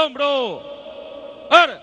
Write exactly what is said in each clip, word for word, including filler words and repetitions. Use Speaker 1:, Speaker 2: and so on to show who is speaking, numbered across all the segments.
Speaker 1: hombro. Ar.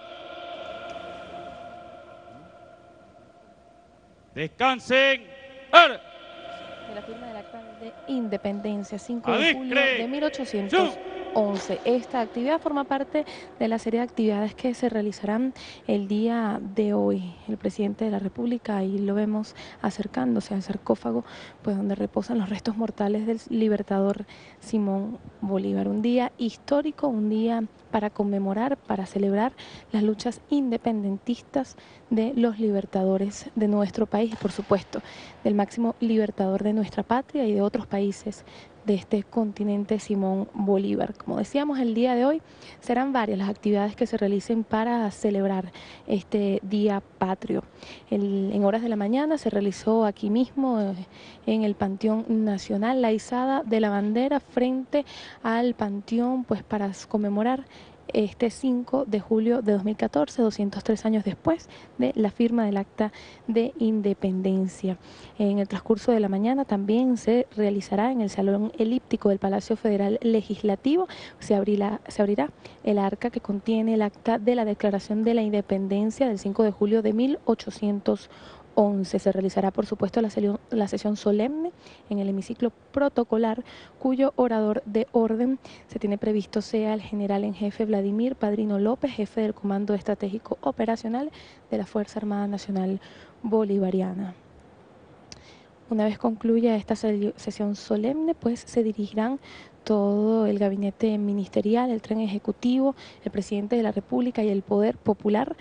Speaker 1: Descansen. Ar.
Speaker 2: De la firma del acta de independencia, cinco de julio de mil ochocientos once. Esta actividad forma parte de la serie de actividades que se realizarán el día de hoy. El presidente de la República, ahí lo vemos acercándose al sarcófago, pues donde reposan los restos mortales del libertador Simón Bolívar. Un día histórico, un día para conmemorar, para celebrar las luchas independentistas de los libertadores de nuestro país, por supuesto, del máximo libertador de nuestra patria y de otros países de este continente, Simón Bolívar. Como decíamos, el día de hoy serán varias las actividades que se realicen para celebrar este día patrio. El, en horas de la mañana se realizó aquí mismo eh, en el Panteón Nacional la izada de la bandera frente al Panteón, pues para conmemorar este cinco de julio de dos mil catorce, doscientos tres años después de la firma del Acta de Independencia. En el transcurso de la mañana también se realizará en el Salón Elíptico del Palacio Federal Legislativo, se abrirá, se abrirá el arca que contiene el Acta de la Declaración de la Independencia del cinco de julio de mil ochocientos once. Se realizará, por supuesto, la, la sesión solemne en el hemiciclo protocolar, cuyo orador de orden se tiene previsto sea el general en jefe Vladimir Padrino López, jefe del Comando Estratégico Operacional de la Fuerza Armada Nacional Bolivariana. Una vez concluya esta sesión solemne, pues se dirigirán todo el gabinete ministerial, el tren ejecutivo, el presidente de la República y el Poder Popular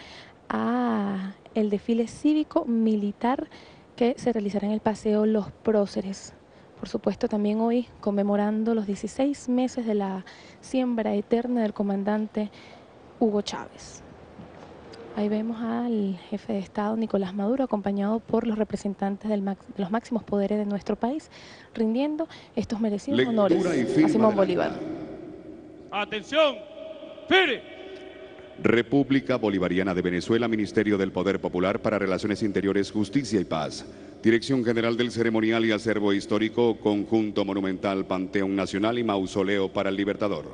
Speaker 2: a el desfile cívico militar que se realizará en el Paseo Los Próceres. Por supuesto, también hoy conmemorando los dieciséis meses de la siembra eterna del comandante Hugo Chávez. Ahí vemos al jefe de Estado, Nicolás Maduro, acompañado por los representantes del de los máximos poderes de nuestro país, rindiendo estos merecidos
Speaker 3: Lectura
Speaker 2: honores a Simón Bolívar.
Speaker 1: Atención, firme.
Speaker 3: República Bolivariana de Venezuela, Ministerio del Poder Popular para Relaciones Interiores, Justicia y Paz. Dirección General del Ceremonial y Acervo Histórico, Conjunto Monumental Panteón Nacional y Mausoleo para el Libertador.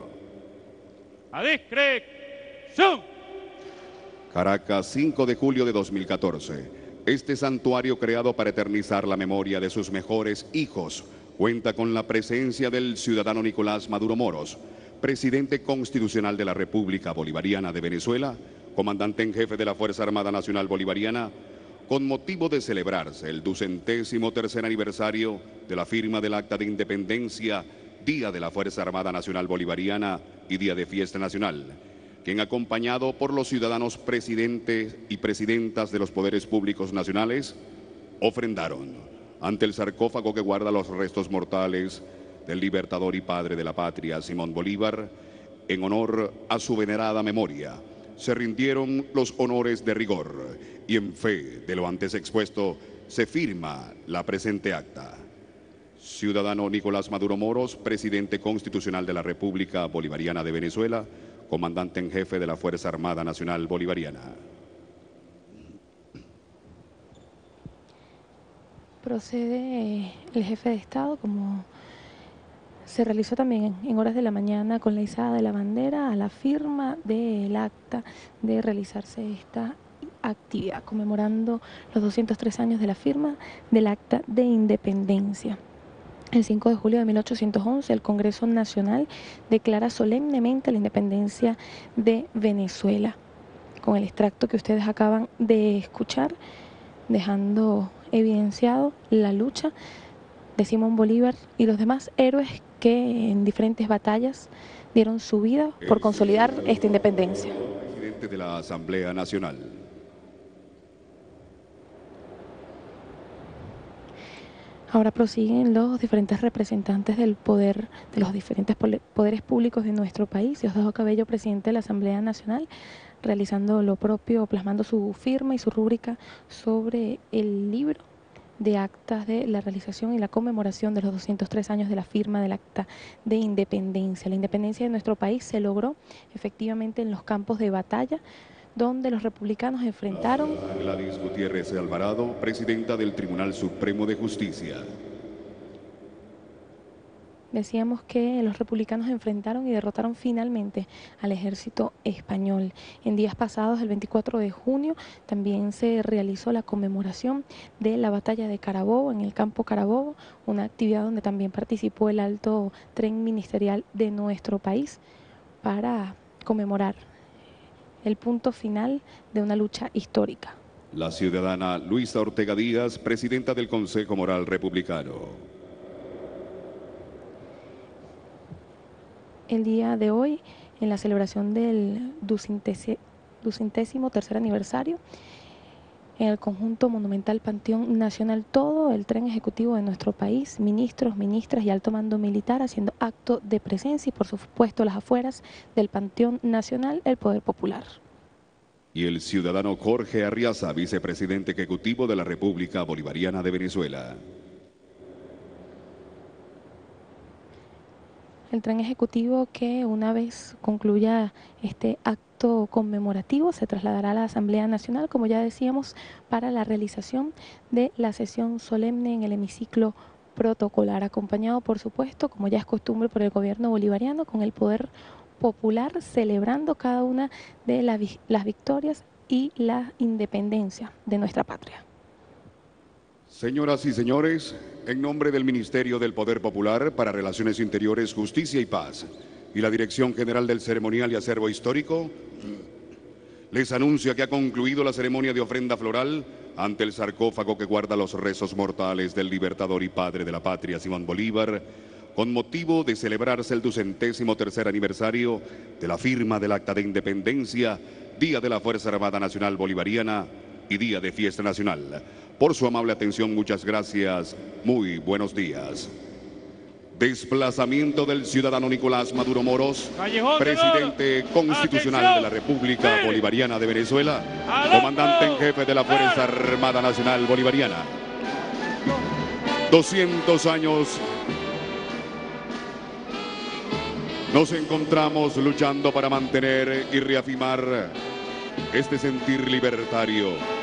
Speaker 1: A discreción.
Speaker 3: Caracas, cinco de julio de dos mil catorce. Este santuario, creado para eternizar la memoria de sus mejores hijos, cuenta con la presencia del ciudadano Nicolás Maduro Moros, presidente constitucional de la República Bolivariana de Venezuela, comandante en jefe de la Fuerza Armada Nacional Bolivariana, con motivo de celebrarse el ducentésimo tercer aniversario de la firma del Acta de Independencia, Día de la Fuerza Armada Nacional Bolivariana y Día de Fiesta Nacional, quien, acompañado por los ciudadanos presidentes y presidentas de los poderes públicos nacionales, ofrendaron ante el sarcófago que guarda los restos mortales del libertador y padre de la patria, Simón Bolívar, en honor a su venerada memoria. Se rindieron los honores de rigor y en fe de lo antes expuesto se firma la presente acta. Ciudadano Nicolás Maduro Moros, presidente constitucional de la República Bolivariana de Venezuela, comandante en jefe de la Fuerza Armada Nacional Bolivariana.
Speaker 2: Procede el jefe de Estado, como se realizó también en horas de la mañana con la izada de la bandera, a la firma del acta de realizarse esta actividad, conmemorando los doscientos tres años de la firma del Acta de Independencia. El cinco de julio de mil ochocientos once, el Congreso Nacional declara solemnemente la independencia de Venezuela, con el extracto que ustedes acaban de escuchar, dejando evidenciado la lucha de Simón Bolívar y los demás héroes que en diferentes batallas dieron su vida por consolidar esta independencia.
Speaker 3: Presidente de la Asamblea Nacional.
Speaker 2: Ahora prosiguen los diferentes representantes del poder, de los diferentes poderes públicos de nuestro país. Diosdado Cabello, presidente de la Asamblea Nacional, realizando lo propio, plasmando su firma y su rúbrica sobre el libro de actas de la realización y la conmemoración de los doscientos tres años de la firma del Acta de Independencia. La independencia de nuestro país se logró efectivamente en los campos de batalla, donde los republicanos enfrentaron...
Speaker 3: Gladys Gutiérrez Alvarado, presidenta del Tribunal Supremo de Justicia.
Speaker 2: Decíamos que los republicanos enfrentaron y derrotaron finalmente al ejército español. En días pasados, el veinticuatro de junio, también se realizó la conmemoración de la batalla de Carabobo, en el campo Carabobo, una actividad donde también participó el alto tren ministerial de nuestro país para conmemorar el punto final de una lucha histórica.
Speaker 3: La ciudadana Luisa Ortega Díaz, presidenta del Consejo Moral Republicano.
Speaker 2: El día de hoy, en la celebración del ducentésimo tercer aniversario, en el conjunto monumental Panteón Nacional, todo el tren ejecutivo de nuestro país, ministros, ministras y alto mando militar haciendo acto de presencia y por supuesto las afueras del Panteón Nacional, el Poder Popular.
Speaker 3: Y el ciudadano Jorge Arriaza, vicepresidente ejecutivo de la República Bolivariana de Venezuela.
Speaker 2: El tren ejecutivo que una vez concluya este acto conmemorativo se trasladará a la Asamblea Nacional, como ya decíamos, para la realización de la sesión solemne en el hemiciclo protocolar, acompañado por supuesto, como ya es costumbre, por el gobierno bolivariano, con el Poder Popular, celebrando cada una de la, las victorias y la independencia de nuestra patria.
Speaker 3: Señoras y señores, en nombre del Ministerio del Poder Popular para Relaciones Interiores, Justicia y Paz y la Dirección General del Ceremonial y Acervo Histórico, les anuncio que ha concluido la ceremonia de ofrenda floral ante el sarcófago que guarda los restos mortales del libertador y padre de la patria, Simón Bolívar, con motivo de celebrarse el ducentésimo tercer aniversario de la firma del Acta de Independencia, Día de la Fuerza Armada Nacional Bolivariana y Día de Fiesta Nacional. Por su amable atención, muchas gracias. Muy buenos días. Desplazamiento del ciudadano Nicolás Maduro Moros,
Speaker 1: Callejón
Speaker 3: presidente constitucional
Speaker 1: Atención.
Speaker 3: de la República
Speaker 1: ¡Sí!
Speaker 3: Bolivariana de Venezuela,
Speaker 1: ¡Al
Speaker 3: comandante en
Speaker 1: hombro!
Speaker 3: jefe de la Fuerza
Speaker 1: ¡Claro!
Speaker 3: Armada Nacional Bolivariana. doscientos años nos encontramos luchando para mantener y reafirmar este sentir libertario